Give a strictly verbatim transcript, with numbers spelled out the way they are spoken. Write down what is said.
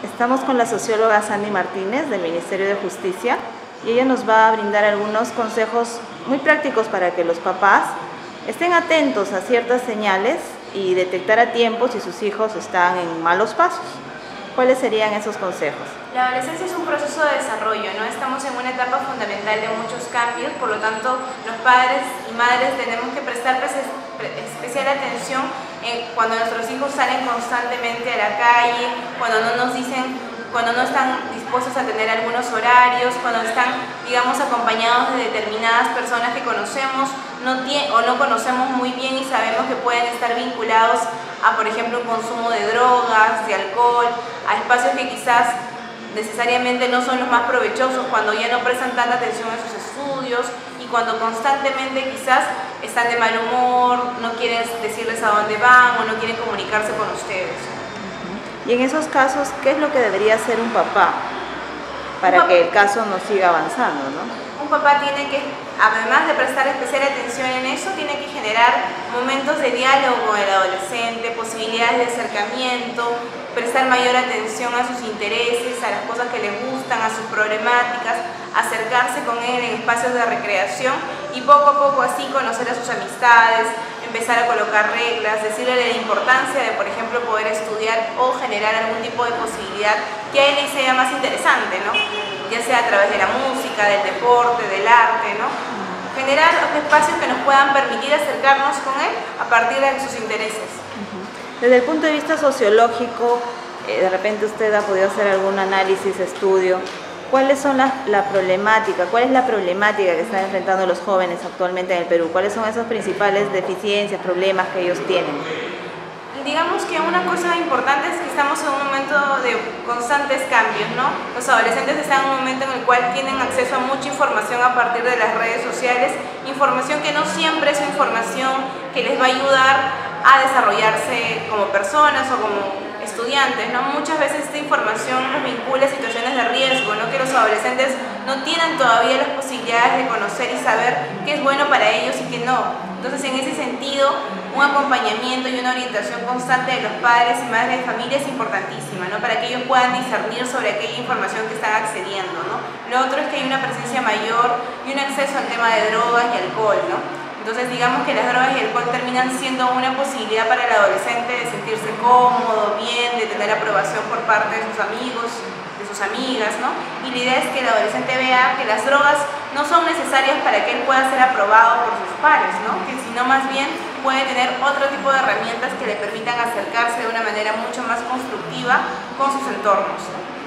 Estamos con la socióloga Sandy Martínez del Ministerio de Justicia y ella nos va a brindar algunos consejos muy prácticos para que los papás estén atentos a ciertas señales y detectar a tiempo si sus hijos están en malos pasos. ¿Cuáles serían esos consejos? La adolescencia es un proceso de desarrollo, ¿no? Estamos en una etapa fundamental de muchos cambios, por lo tanto los padres y madres tenemos que prestar especial atención eh, cuando nuestros hijos salen constantemente a la calle, cuando no nos dicen, cuando no están dispuestos a tener algunos horarios, cuando están, digamos, acompañados de determinadas personas que conocemos no o no conocemos muy bien y sabemos que pueden estar vinculados a, por ejemplo, un consumo de drogas, de alcohol, a espacios que quizás necesariamente no son los más provechosos, cuando ya no prestan tanta atención a sus estudios y cuando constantemente quizás están de mal humor, no quieren decirles a dónde van o no quieren comunicarse con ustedes. Y en esos casos, ¿qué es lo que debería hacer un papá para un que el caso no siga avanzando, ¿no? Un papá tiene que, además de prestar especial atención en eso, tiene que generar momentos de diálogo con el adolescente, posibilidades de acercamiento, prestar mayor atención a sus intereses, a las cosas que le gustan, a sus problemáticas, acercarse con él en espacios de recreación y poco a poco así conocer a sus amistades, empezar a colocar reglas, decirle la importancia de, por ejemplo, poder estudiar o generar algún tipo de posibilidad que a él le sea más interesante, ¿no? Ya sea a través de la música, del deporte, del arte, ¿no? Generar espacios que nos puedan permitir acercarnos con él a partir de sus intereses. Desde el punto de vista sociológico, eh, de repente usted ha podido hacer algún análisis, estudio. ¿Cuáles son las la problemática? ¿Cuál es la problemática que están enfrentando los jóvenes actualmente en el Perú? ¿Cuáles son esas principales deficiencias, problemas que ellos tienen? Digamos que una cosa importante es que estamos en un momento de constantes cambios, ¿no? Los adolescentes están en un momento en el cual tienen acceso a mucha información a partir de las redes sociales, información que no siempre es información que les va a ayudar a desarrollarse como personas o como estudiantes, ¿no? Muchas veces esta información nos vincula a situaciones de riesgo, ¿no? Que los adolescentes no tienen todavía las posibilidades de conocer y saber qué es bueno para ellos y qué no. Entonces, en ese sentido, un acompañamiento y una orientación constante de los padres y madres de familia es importantísima, ¿no? Para que ellos puedan discernir sobre aquella información que están accediendo, ¿no? Lo otro es que hay una presencia mayor y un acceso al tema de drogas y alcohol, ¿no? Entonces, digamos que las drogas y el alcohol terminan siendo una posibilidad para el adolescente de sentirse cómodo, bien, de tener aprobación por parte de sus amigos, de sus amigas, ¿no? Y la idea es que el adolescente vea que las drogas no son necesarias para que él pueda ser aprobado por sus pares, ¿no? Que sino más bien puede tener otro tipo de herramientas que le permitan acercarse de una manera mucho más constructiva con sus entornos, ¿no?